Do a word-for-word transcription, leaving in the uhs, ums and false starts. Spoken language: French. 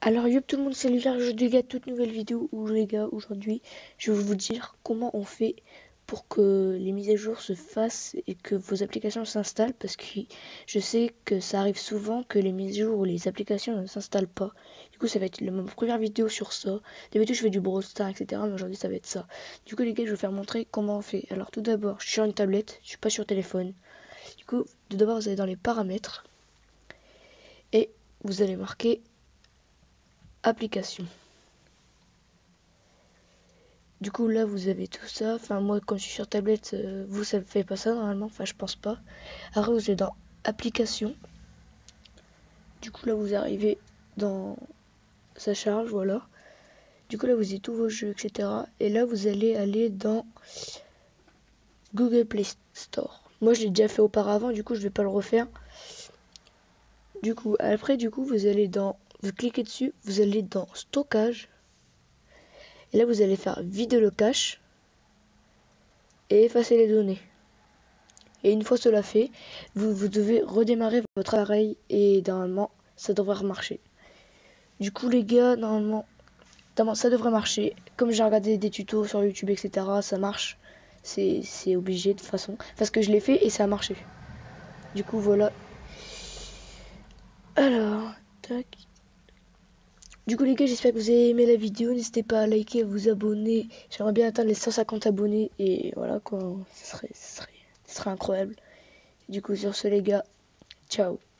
Alors yo tout le monde, c'est Lucas, je les gars, toute nouvelle vidéo où les gars, aujourd'hui, je vais vous dire comment on fait pour que les mises à jour se fassent et que vos applications s'installent, parce que je sais que ça arrive souvent que les mises à jour ou les applications ne s'installent pas. Du coup ça va être la, ma première vidéo sur ça. D'habitude je fais du Brawl Stars, et cetera. Mais aujourd'hui ça va être ça. Du coup les gars, je vais vous faire montrer comment on fait. Alors tout d'abord, je suis sur une tablette, je suis pas sur téléphone. Du coup tout d'abord vous allez dans les paramètres et vous allez marquer application. Du coup là vous avez tout ça, enfin moi quand je suis sur tablette, euh, vous ça ne fait pas ça normalement, enfin je pense pas. Après vous êtes dans application, du coup là vous arrivez dans sa charge, voilà. Du coup là vous avez tous vos jeux, et cetera. Et là vous allez aller dans Google Play Store. Moi je l'ai déjà fait auparavant, du coup je vais pas le refaire. Du coup après du coup vous allez dans, vous cliquez dessus, vous allez dans stockage. Et là vous allez faire vider le cache et effacer les données. Et une fois cela fait, vous, vous devez redémarrer votre appareil et normalement ça devrait remarcher. Du coup les gars, normalement, normalement ça devrait marcher. Comme j'ai regardé des tutos sur YouTube, et cetera, ça marche. C'est obligé de toute façon. Parce que je l'ai fait et ça a marché. Du coup voilà. Alors, tac. Du coup les gars, j'espère que vous avez aimé la vidéo. N'hésitez pas à liker, à vous abonner. J'aimerais bien atteindre les cent cinquante abonnés. Et voilà quoi, ce serait, ce serait, ce serait incroyable. Du coup sur ce les gars, ciao.